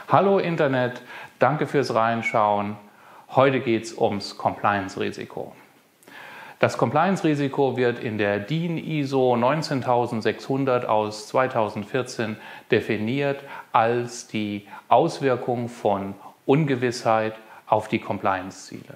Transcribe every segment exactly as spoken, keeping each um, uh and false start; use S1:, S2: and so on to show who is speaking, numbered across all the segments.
S1: Hallo Internet, danke fürs Reinschauen. Heute geht es ums Compliance-Risiko. Das Compliance-Risiko wird in der D I N I S O neunzehntausendsechshundert aus zweitausendvierzehn definiert als die Auswirkung von Ungewissheit auf die Compliance-Ziele.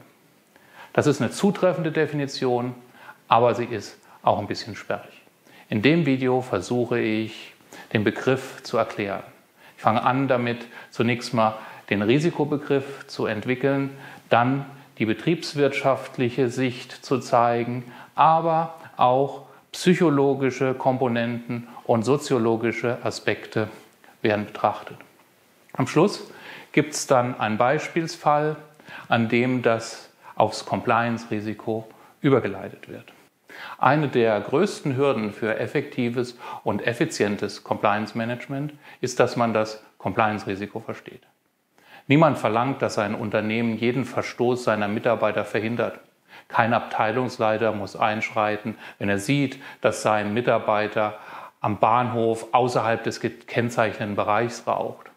S1: Das ist eine zutreffende Definition, aber sie ist auch ein bisschen sperrig. In dem Video versuche ich, den Begriff zu erklären. Ich fange an damit, zunächst mal den Risikobegriff zu entwickeln, dann die betriebswirtschaftliche Sicht zu zeigen, aber auch psychologische Komponenten und soziologische Aspekte werden betrachtet. Am Schluss gibt es dann einen Beispielsfall, an dem das aufs Compliance-Risiko übergeleitet wird. Eine der größten Hürden für effektives und effizientes Compliance-Management ist, dass man das Compliance-Risiko versteht. Niemand verlangt, dass ein Unternehmen jeden Verstoß seiner Mitarbeiter verhindert. Kein Abteilungsleiter muss einschreiten, wenn er sieht, dass sein Mitarbeiter am Bahnhof außerhalb des gekennzeichneten Bereichs raucht.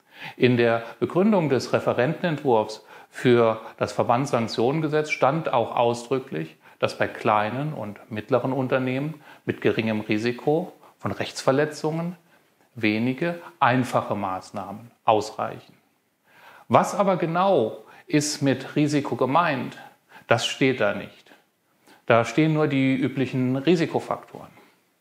S1: In der Begründung des Referentenentwurfs für das Verbandssanktionengesetz stand auch ausdrücklich, dass bei kleinen und mittleren Unternehmen mit geringem Risiko von Rechtsverletzungen wenige einfache Maßnahmen ausreichen. Was aber genau ist mit Risiko gemeint? Das steht da nicht. Da stehen nur die üblichen Risikofaktoren.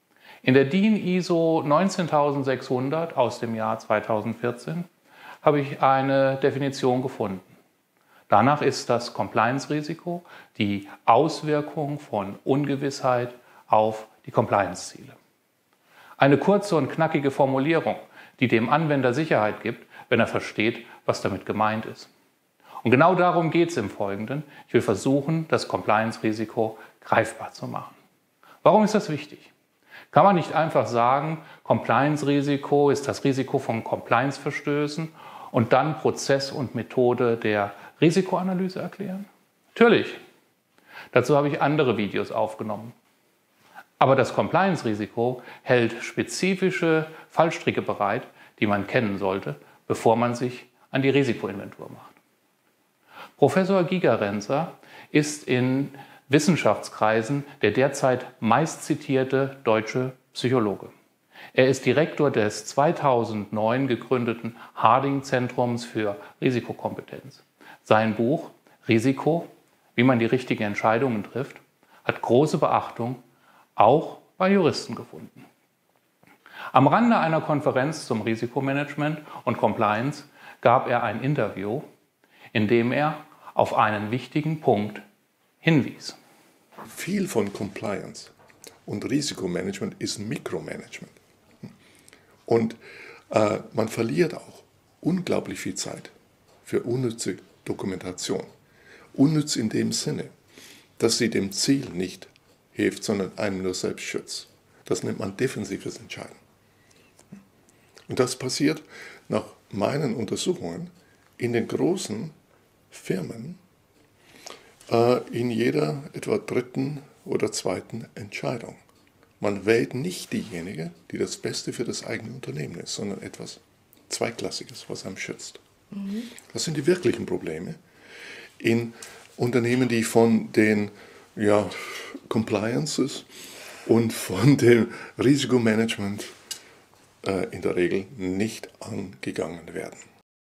S1: In der D I N I S O neunzehntausendsechshundert aus dem Jahr zweitausendvierzehn habe ich eine Definition gefunden. Danach ist das Compliance-Risiko die Auswirkung von Ungewissheit auf die Compliance-Ziele. Eine kurze und knackige Formulierung, die dem Anwender Sicherheit gibt, wenn er versteht, was damit gemeint ist. Und genau darum geht es im Folgenden. Ich will versuchen, das Compliance-Risiko greifbar zu machen. Warum ist das wichtig? Kann man nicht einfach sagen, Compliance-Risiko ist das Risiko von Compliance-Verstößen und dann Prozess und Methode der Risikoanalyse erklären? Natürlich. Dazu habe ich andere Videos aufgenommen. Aber das Compliance-Risiko hält spezifische Fallstricke bereit, die man kennen sollte, bevor man sich an die Risikoinventur macht. Professor Gigerenzer ist in Wissenschaftskreisen der derzeit meistzitierte deutsche Psychologe. Er ist Direktor des zweitausendneun gegründeten Harding-Zentrums für Risikokompetenz. Sein Buch Risiko, wie man die richtigen Entscheidungen trifft, hat große Beachtung, auch bei Juristen gefunden. Am Rande einer Konferenz zum Risikomanagement und Compliance gab er ein Interview, in dem er auf einen wichtigen Punkt hinwies.
S2: Viel von Compliance und Risikomanagement ist Mikromanagement. Und äh, man verliert auch unglaublich viel Zeit für unnütze Dokumentation. Unnütz in dem Sinne, dass sie dem Ziel nicht hilft, sondern einem nur selbst schützt. Das nennt man defensives Entscheiden. Und das passiert nach meinen Untersuchungen in den großen Firmen äh, in jeder etwa dritten oder zweiten Entscheidung. Man wählt nicht diejenige, die das Beste für das eigene Unternehmen ist, sondern etwas Zweiklassiges, was einem schützt. Mhm. Das sind die wirklichen Probleme in Unternehmen, die von den ja, Compliances und von dem Risikomanagement äh, in der Regel nicht angegangen werden.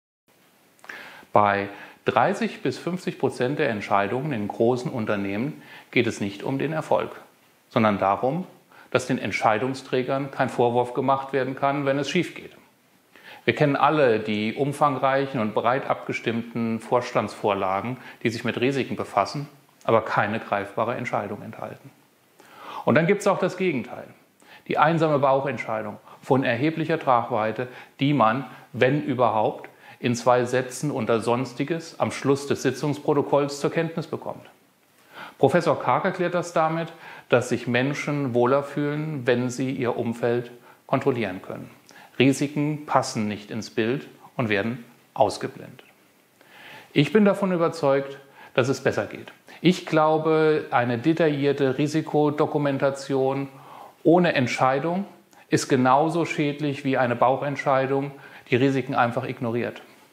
S1: Bei dreißig bis fünfzig Prozent der Entscheidungen in großen Unternehmen geht es nicht um den Erfolg, sondern darum, dass den Entscheidungsträgern kein Vorwurf gemacht werden kann, wenn es schief geht. Wir kennen alle die umfangreichen und breit abgestimmten Vorstandsvorlagen, die sich mit Risiken befassen, aber keine greifbare Entscheidung enthalten. Und dann gibt es auch das Gegenteil. Die einsame Bauchentscheidung von erheblicher Tragweite, die man, wenn überhaupt, in zwei Sätzen unter Sonstiges am Schluss des Sitzungsprotokolls zur Kenntnis bekommt. Professor Karg erklärt das damit, dass sich Menschen wohler fühlen, wenn sie ihr Umfeld kontrollieren können. Risiken passen nicht ins Bild und werden ausgeblendet. Ich bin davon überzeugt, dass es besser geht. Ich glaube, eine detaillierte Risikodokumentation ohne Entscheidung ist genauso schädlich wie eine Bauchentscheidung, die Risiken einfach ignoriert.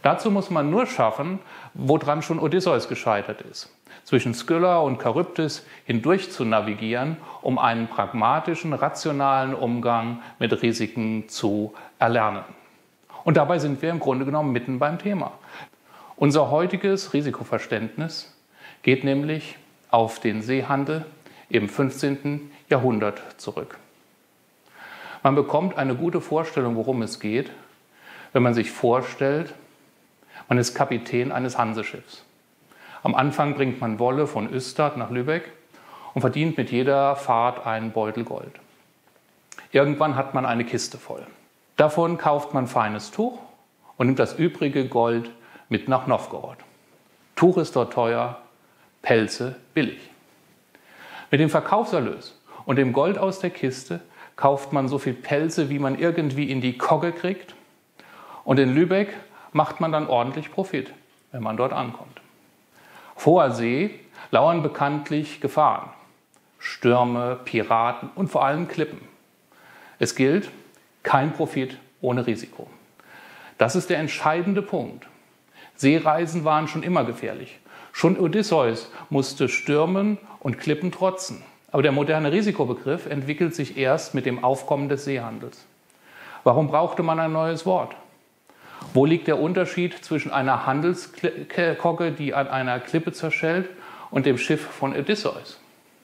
S1: Dazu muss man nur schaffen, woran schon Odysseus gescheitert ist, zwischen Skylla und Charybdis hindurch zu navigieren, um einen pragmatischen, rationalen Umgang mit Risiken zu erlernen. Und dabei sind wir im Grunde genommen mitten beim Thema. Unser heutiges Risikoverständnis geht nämlich auf den Seehandel im fünfzehnten Jahrhundert zurück. Man bekommt eine gute Vorstellung, worum es geht, wenn man sich vorstellt, man ist Kapitän eines Hanseschiffs. Am Anfang bringt man Wolle von Ystad nach Lübeck und verdient mit jeder Fahrt einen Beutel Gold. Irgendwann hat man eine Kiste voll. Davon kauft man feines Tuch und nimmt das übrige Gold mit nach Nowgorod. Tuch ist dort teuer, Pelze billig. Mit dem Verkaufserlös und dem Gold aus der Kiste kauft man so viel Pelze, wie man irgendwie in die Kogge kriegt. Und in Lübeck macht man dann ordentlich Profit, wenn man dort ankommt. Auf hoher See lauern bekanntlich Gefahren. Stürme, Piraten und vor allem Klippen. Es gilt, kein Profit ohne Risiko. Das ist der entscheidende Punkt. Seereisen waren schon immer gefährlich. Schon Odysseus musste Stürmen und Klippen trotzen. Aber der moderne Risikobegriff entwickelt sich erst mit dem Aufkommen des Seehandels. Warum brauchte man ein neues Wort? Wo liegt der Unterschied zwischen einer Handelskogge, die an einer Klippe zerschellt, und dem Schiff von Odysseus?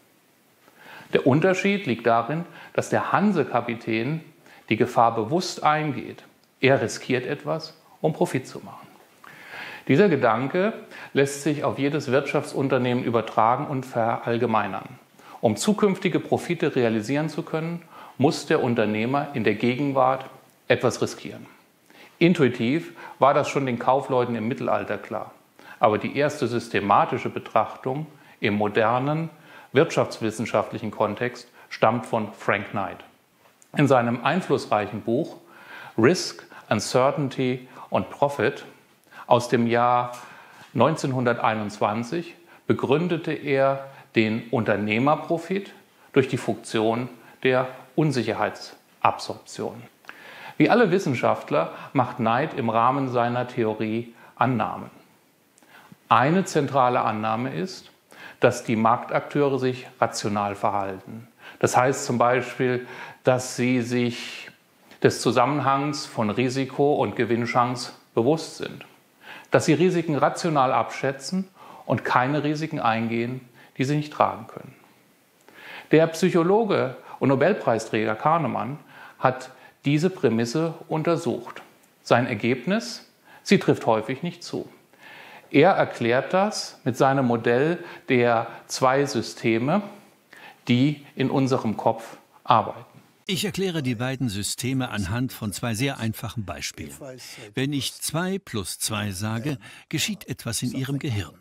S1: Der Unterschied liegt darin, dass der Hansekapitän die Gefahr bewusst eingeht. Er riskiert etwas, um Profit zu machen. Dieser Gedanke lässt sich auf jedes Wirtschaftsunternehmen übertragen und verallgemeinern. Um zukünftige Profite realisieren zu können, muss der Unternehmer in der Gegenwart etwas riskieren. Intuitiv war das schon den Kaufleuten im Mittelalter klar. Aber die erste systematische Betrachtung im modernen wirtschaftswissenschaftlichen Kontext stammt von Frank Knight. In seinem einflussreichen Buch Risk, Uncertainty und Profit aus dem Jahr neunzehnhunderteinundzwanzig begründete er den Unternehmerprofit durch die Funktion der Unsicherheitsabsorption. Wie alle Wissenschaftler macht Knight im Rahmen seiner Theorie Annahmen. Eine zentrale Annahme ist, dass die Marktakteure sich rational verhalten. Das heißt zum Beispiel, dass sie sich des Zusammenhangs von Risiko und Gewinnchance bewusst sind. Dass sie Risiken rational abschätzen und keine Risiken eingehen, die sie nicht tragen können. Der Psychologe und Nobelpreisträger Kahnemann hat diese Prämisse untersucht. Sein Ergebnis: sie trifft häufig nicht zu. Er erklärt das mit seinem Modell der zwei Systeme, die in unserem Kopf arbeiten.
S3: Ich erkläre die beiden Systeme anhand von zwei sehr einfachen Beispielen. Wenn ich zwei plus zwei sage, geschieht etwas in Ihrem Gehirn.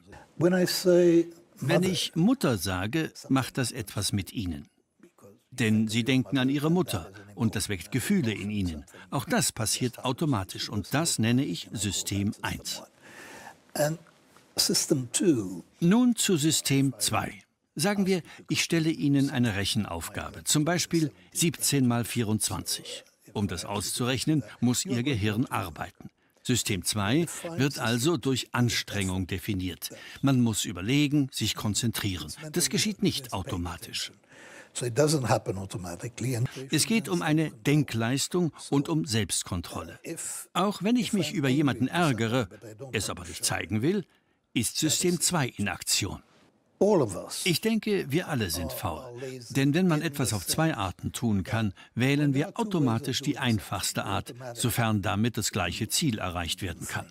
S3: Wenn ich Mutter sage, macht das etwas mit Ihnen. Denn Sie denken an Ihre Mutter und das weckt Gefühle in Ihnen. Auch das passiert automatisch und das nenne ich System eins. Nun zu System zwei. Sagen wir, ich stelle Ihnen eine Rechenaufgabe, zum Beispiel siebzehn mal vierundzwanzig. Um das auszurechnen, muss Ihr Gehirn arbeiten. System zwei wird also durch Anstrengung definiert. Man muss überlegen, sich konzentrieren. Das geschieht nicht automatisch. Es geht um eine Denkleistung und um Selbstkontrolle. Auch wenn ich mich über jemanden ärgere, es aber nicht zeigen will, ist System zwei in Aktion. Ich denke, wir alle sind faul. Denn wenn man etwas auf zwei Arten tun kann, wählen wir automatisch die einfachste Art, sofern damit das gleiche Ziel erreicht werden kann.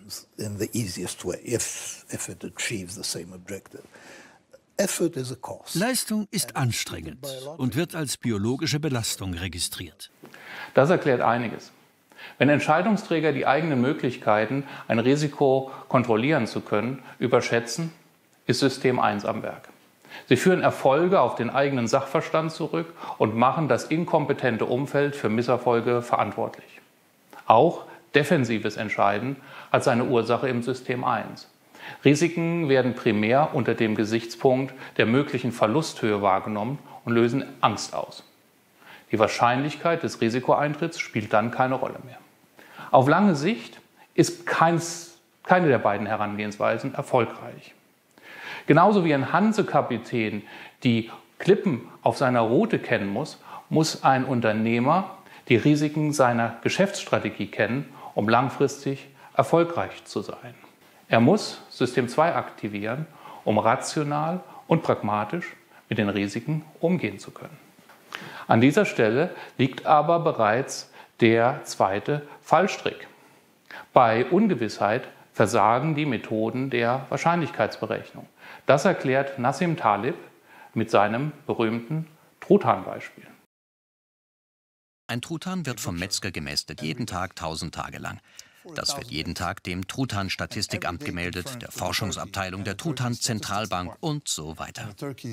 S3: Leistung ist anstrengend und wird als biologische Belastung registriert.
S1: Das erklärt einiges. Wenn Entscheidungsträger die eigenen Möglichkeiten, ein Risiko kontrollieren zu können, überschätzen, ist System eins am Werk. Sie führen Erfolge auf den eigenen Sachverstand zurück und machen das inkompetente Umfeld für Misserfolge verantwortlich. Auch defensives Entscheiden hat seine Ursache im System eins. Risiken werden primär unter dem Gesichtspunkt der möglichen Verlusthöhe wahrgenommen und lösen Angst aus. Die Wahrscheinlichkeit des Risikoeintritts spielt dann keine Rolle mehr. Auf lange Sicht ist keins keine der beiden Herangehensweisen erfolgreich. Genauso wie ein Hansekapitän die Klippen auf seiner Route kennen muss, muss ein Unternehmer die Risiken seiner Geschäftsstrategie kennen, um langfristig erfolgreich zu sein. Er muss System zwei aktivieren, um rational und pragmatisch mit den Risiken umgehen zu können. An dieser Stelle liegt aber bereits der zweite Fallstrick. Bei Ungewissheit versagen die Methoden der Wahrscheinlichkeitsberechnung. Das erklärt Nassim Taleb mit seinem berühmten Truthahn-Beispiel.
S4: Ein Truthahn wird vom Metzger gemästet, jeden Tag tausend Tage lang. Das wird jeden Tag dem Truthahn-Statistikamt gemeldet, der Forschungsabteilung der Truthahn-Zentralbank und so weiter.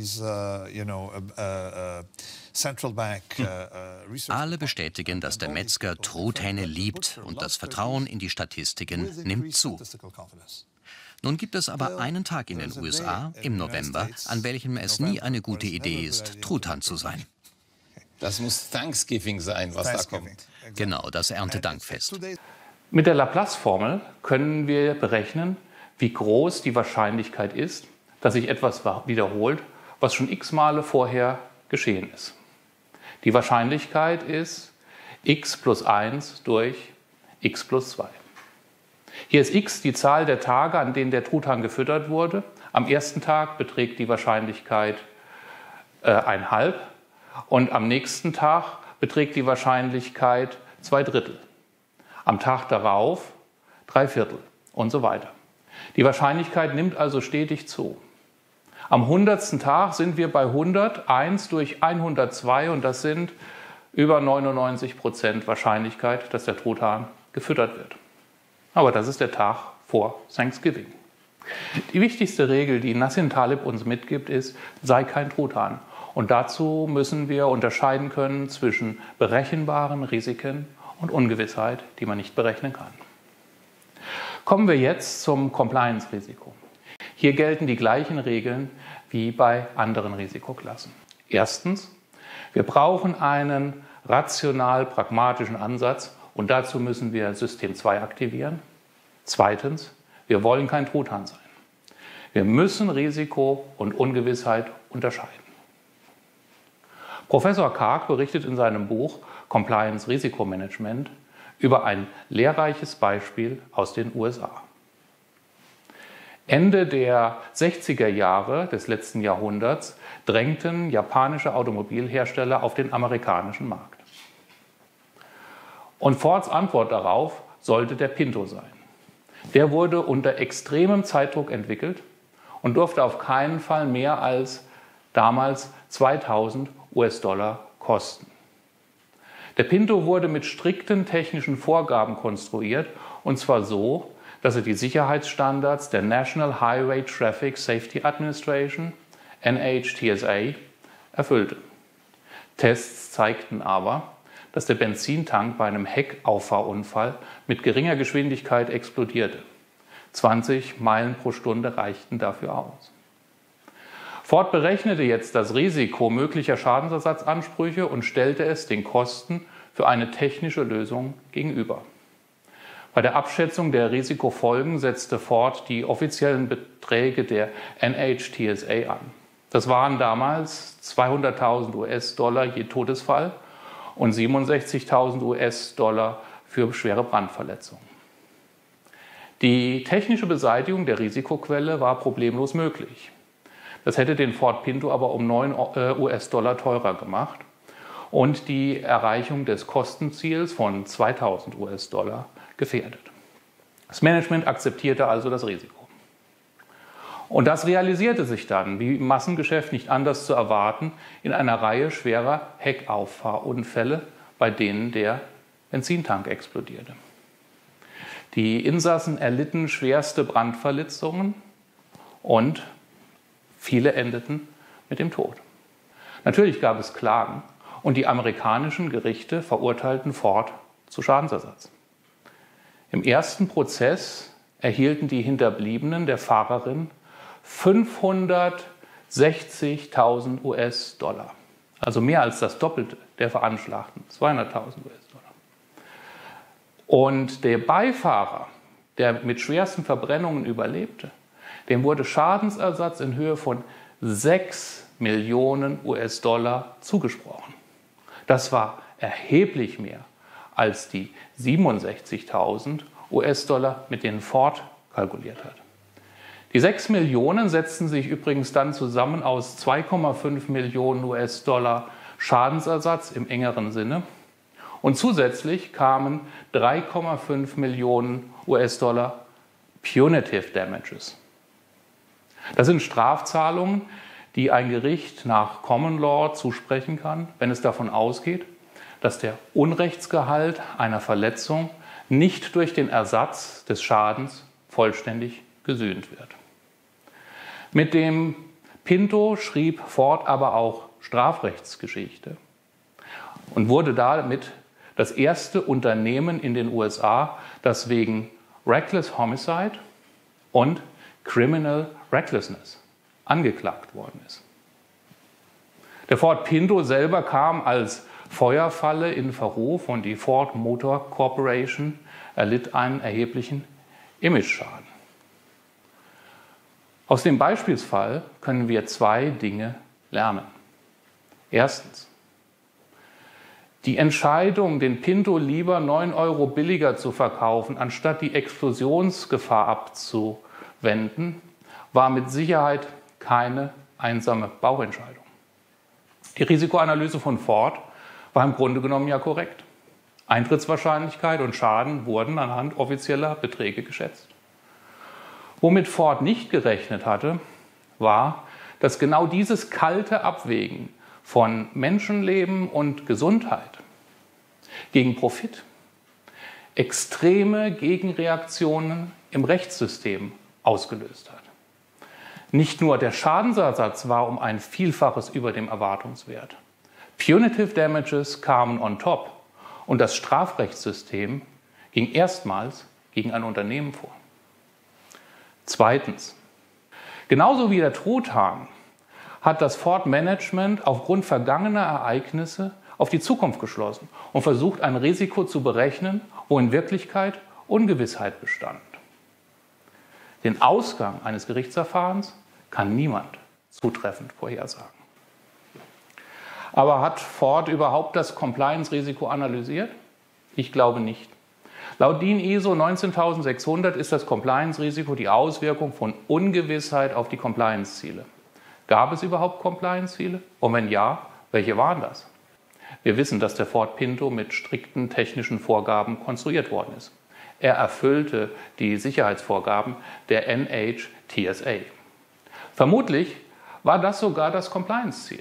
S4: Alle bestätigen, dass der Metzger Truthähne liebt und das Vertrauen in die Statistiken nimmt zu. Nun gibt es aber einen Tag in den U S A, im November, an welchem es nie eine gute Idee ist, Truthahn zu sein.
S5: Das muss Thanksgiving sein, was da kommt.
S4: Genau, das Erntedankfest.
S1: Mit der Laplace-Formel können wir berechnen, wie groß die Wahrscheinlichkeit ist, dass sich etwas wiederholt, was schon x Male vorher geschehen ist. Die Wahrscheinlichkeit ist x plus eins durch x plus zwei. Hier ist x die Zahl der Tage, an denen der Truthahn gefüttert wurde. Am ersten Tag beträgt die Wahrscheinlichkeit äh, ein Halb und am nächsten Tag beträgt die Wahrscheinlichkeit zwei Drittel. Am Tag darauf drei Viertel und so weiter. Die Wahrscheinlichkeit nimmt also stetig zu. Am hundertsten Tag sind wir bei hundert, eins durch hundertzwei und das sind über neunundneunzig Prozent Wahrscheinlichkeit, dass der Truthahn gefüttert wird. Aber das ist der Tag vor Thanksgiving. Die wichtigste Regel, die Nassim Taleb uns mitgibt, ist, sei kein Truthahn. Und dazu müssen wir unterscheiden können zwischen berechenbaren Risiken und Ungewissheit, die man nicht berechnen kann. Kommen wir jetzt zum Compliance-Risiko. Hier gelten die gleichen Regeln wie bei anderen Risikoklassen. Erstens, wir brauchen einen rational-pragmatischen Ansatz und dazu müssen wir System zwei aktivieren. Zweitens, wir wollen kein Truthahn sein. Wir müssen Risiko und Ungewissheit unterscheiden. Professor Karg berichtet in seinem Buch Compliance Risikomanagement über ein lehrreiches Beispiel aus den U S A. Ende der sechziger Jahre des letzten Jahrhunderts drängten japanische Automobilhersteller auf den amerikanischen Markt. Und Fords Antwort darauf sollte der Pinto sein. Der wurde unter extremem Zeitdruck entwickelt und durfte auf keinen Fall mehr als damals zweitausend US-Dollar kosten. Der Pinto wurde mit strikten technischen Vorgaben konstruiert und zwar so, dass er die Sicherheitsstandards der National Highway Traffic Safety Administration, N H T S A, erfüllte. Tests zeigten aber, dass der Benzintank bei einem Heckauffahrunfall mit geringer Geschwindigkeit explodierte. zwanzig Meilen pro Stunde reichten dafür aus. Ford berechnete jetzt das Risiko möglicher Schadensersatzansprüche und stellte es den Kosten für eine technische Lösung gegenüber. Bei der Abschätzung der Risikofolgen setzte Ford die offiziellen Beträge der N H T S A an. Das waren damals zweihunderttausend US-Dollar je Todesfall und siebenundsechzigtausend US-Dollar für schwere Brandverletzungen. Die technische Beseitigung der Risikoquelle war problemlos möglich. Das hätte den Ford Pinto aber um neun US-Dollar teurer gemacht und die Erreichung des Kostenziels von zweitausend US-Dollar gefährdet. Das Management akzeptierte also das Risiko. Und das realisierte sich dann, wie im Massengeschäft nicht anders zu erwarten, in einer Reihe schwerer Heckauffahrunfälle, bei denen der Benzintank explodierte. Die Insassen erlitten schwerste Brandverletzungen und viele endeten mit dem Tod. Natürlich gab es Klagen und die amerikanischen Gerichte verurteilten Ford zu Schadensersatz. Im ersten Prozess erhielten die Hinterbliebenen der Fahrerin fünfhundertsechzigtausend US-Dollar, also mehr als das Doppelte der Veranschlagten, zweihunderttausend US-Dollar. Und der Beifahrer, der mit schwersten Verbrennungen überlebte, dem wurde Schadensersatz in Höhe von sechs Millionen US-Dollar zugesprochen. Das war erheblich mehr als die siebenundsechzigtausend US-Dollar, mit denen Ford kalkuliert hat. Die sechs Millionen setzten sich übrigens dann zusammen aus zwei Komma fünf Millionen US-Dollar Schadensersatz im engeren Sinne und zusätzlich kamen drei Komma fünf Millionen US-Dollar Punitive Damages. Das sind Strafzahlungen, die ein Gericht nach Common Law zusprechen kann, wenn es davon ausgeht, dass der Unrechtsgehalt einer Verletzung nicht durch den Ersatz des Schadens vollständig gesühnt wird. Mit dem Pinto schrieb Ford aber auch Strafrechtsgeschichte und wurde damit das erste Unternehmen in den U S A, das wegen Reckless Homicide und Criminal Recklessness angeklagt worden ist. Der Ford Pinto selber kam als Feuerfalle in Verruf und die Ford Motor Corporation erlitt einen erheblichen Imageschaden. Aus dem Beispielsfall können wir zwei Dinge lernen. Erstens, die Entscheidung, den Pinto lieber neun Euro billiger zu verkaufen, anstatt die Explosionsgefahr abzuwenden, war mit Sicherheit keine einsame Bauchentscheidung. Die Risikoanalyse von Ford war im Grunde genommen ja korrekt. Eintrittswahrscheinlichkeit und Schaden wurden anhand offizieller Beträge geschätzt. Womit Ford nicht gerechnet hatte, war, dass genau dieses kalte Abwägen von Menschenleben und Gesundheit gegen Profit extreme Gegenreaktionen im Rechtssystem ausgelöst hat. Nicht nur der Schadensersatz war um ein Vielfaches über dem Erwartungswert. Punitive Damages kamen on top und das Strafrechtssystem ging erstmals gegen ein Unternehmen vor. Zweitens, genauso wie der Truthahn hat das Ford-Management aufgrund vergangener Ereignisse auf die Zukunft geschlossen und versucht, ein Risiko zu berechnen, wo in Wirklichkeit Ungewissheit bestand. Den Ausgang eines Gerichtsverfahrens kann niemand zutreffend vorhersagen. Aber hat Ford überhaupt das Compliance-Risiko analysiert? Ich glaube nicht. Laut DIN I S O neunzehntausendsechshundert ist das Compliance-Risiko die Auswirkung von Ungewissheit auf die Compliance-Ziele. Gab es überhaupt Compliance-Ziele? Und wenn ja, welche waren das? Wir wissen, dass der Ford Pinto mit strikten technischen Vorgaben konstruiert worden ist. Er erfüllte die Sicherheitsvorgaben der N H T S A. Vermutlich war das sogar das Compliance-Ziel.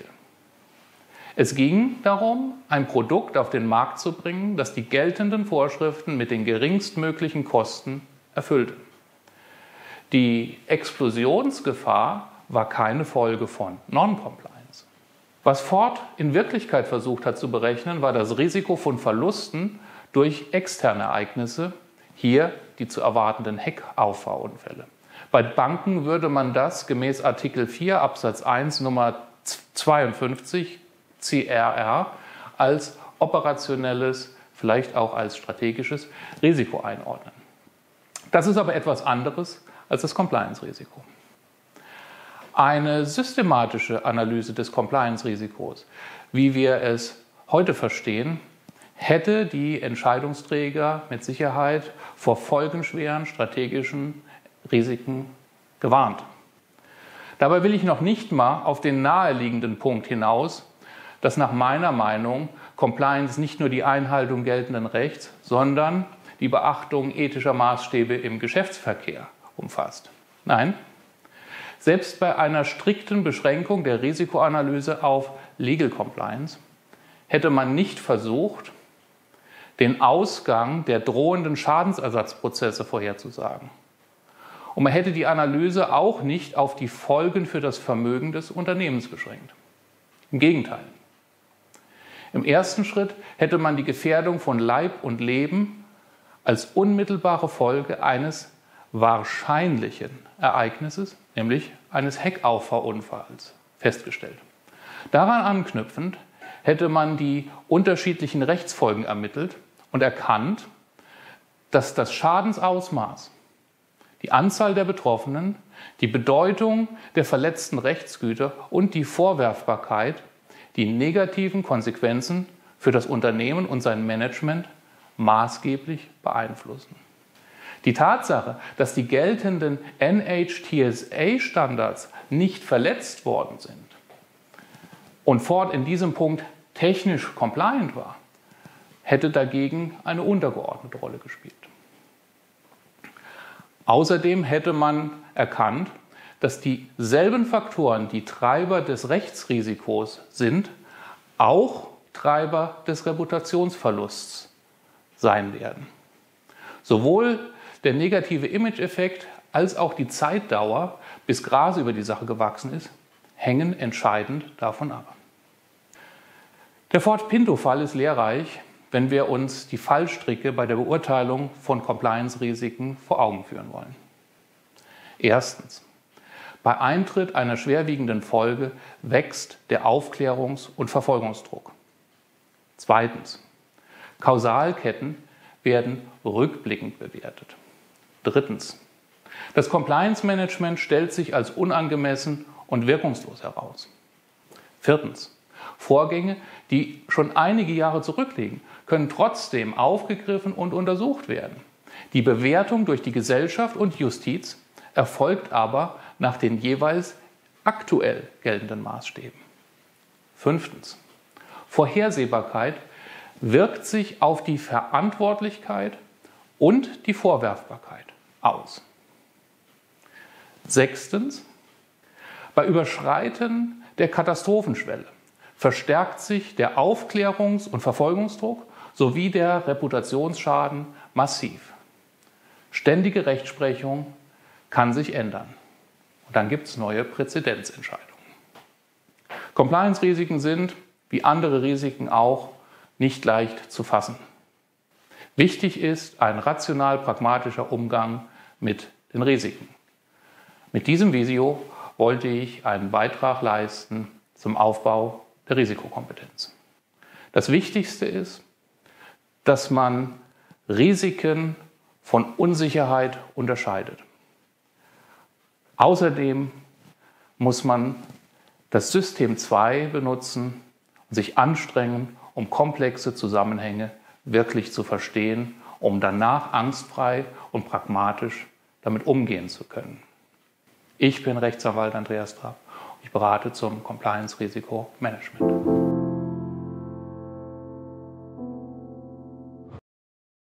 S1: Es ging darum, ein Produkt auf den Markt zu bringen, das die geltenden Vorschriften mit den geringstmöglichen Kosten erfüllte. Die Explosionsgefahr war keine Folge von Non-Compliance. Was Ford in Wirklichkeit versucht hat zu berechnen, war das Risiko von Verlusten durch externe Ereignisse, hier die zu erwartenden Heckauffahrunfälle. Bei Banken würde man das gemäß Artikel vier Absatz eins Nummer zweiundfünfzig C R R als operationelles, vielleicht auch als strategisches Risiko einordnen. Das ist aber etwas anderes als das Compliance-Risiko. Eine systematische Analyse des Compliance-Risikos, wie wir es heute verstehen, hätte die Entscheidungsträger mit Sicherheit vor folgenschweren strategischen Risiken gewarnt. Dabei will ich noch nicht mal auf den naheliegenden Punkt hinaus, dass nach meiner Meinung Compliance nicht nur die Einhaltung geltenden Rechts, sondern die Beachtung ethischer Maßstäbe im Geschäftsverkehr umfasst. Nein, selbst bei einer strikten Beschränkung der Risikoanalyse auf Legal Compliance hätte man nicht versucht, den Ausgang der drohenden Schadensersatzprozesse vorherzusagen. Und man hätte die Analyse auch nicht auf die Folgen für das Vermögen des Unternehmens beschränkt. Im Gegenteil. Im ersten Schritt hätte man die Gefährdung von Leib und Leben als unmittelbare Folge eines wahrscheinlichen Ereignisses, nämlich eines Heckauffahrunfalls, festgestellt. Daran anknüpfend hätte man die unterschiedlichen Rechtsfolgen ermittelt und erkannt, dass das Schadensausmaß die Anzahl der Betroffenen, die Bedeutung der verletzten Rechtsgüter und die Vorwerfbarkeit die negativen Konsequenzen für das Unternehmen und sein Management maßgeblich beeinflussen. Die Tatsache, dass die geltenden N H T S A-Standards nicht verletzt worden sind und Ford in diesem Punkt technisch compliant war, hätte dagegen eine untergeordnete Rolle gespielt. Außerdem hätte man erkannt, dass dieselben Faktoren, die Treiber des Rechtsrisikos sind, auch Treiber des Reputationsverlusts sein werden. Sowohl der negative Image-Effekt als auch die Zeitdauer, bis Gras über die Sache gewachsen ist, hängen entscheidend davon ab. Der Ford-Pinto-Fall ist lehrreich, wenn wir uns die Fallstricke bei der Beurteilung von Compliance-Risiken vor Augen führen wollen. Erstens. Bei Eintritt einer schwerwiegenden Folge wächst der Aufklärungs- und Verfolgungsdruck. Zweitens. Kausalketten werden rückblickend bewertet. Drittens. Das Compliance-Management stellt sich als unangemessen und wirkungslos heraus. Viertens. Vorgänge, die schon einige Jahre zurückliegen, können trotzdem aufgegriffen und untersucht werden. Die Bewertung durch die Gesellschaft und Justiz erfolgt aber nach den jeweils aktuell geltenden Maßstäben. Fünftens. Vorhersehbarkeit wirkt sich auf die Verantwortlichkeit und die Vorwerfbarkeit aus. Sechstens. Bei Überschreiten der Katastrophenschwelle verstärkt sich der Aufklärungs- und Verfolgungsdruck sowie der Reputationsschaden massiv. Ständige Rechtsprechung kann sich ändern. Und dann gibt es neue Präzedenzentscheidungen. Compliance-Risiken sind, wie andere Risiken auch, nicht leicht zu fassen. Wichtig ist ein rational-pragmatischer Umgang mit den Risiken. Mit diesem Video wollte ich einen Beitrag leisten zum Aufbau der Risikokompetenz. Das Wichtigste ist, dass man Risiken von Unsicherheit unterscheidet. Außerdem muss man das System zwei benutzen und sich anstrengen, um komplexe Zusammenhänge wirklich zu verstehen, um danach angstfrei und pragmatisch damit umgehen zu können. Ich bin Rechtsanwalt Andreas Trapp. Ich berate zum Compliance-Risikomanagement.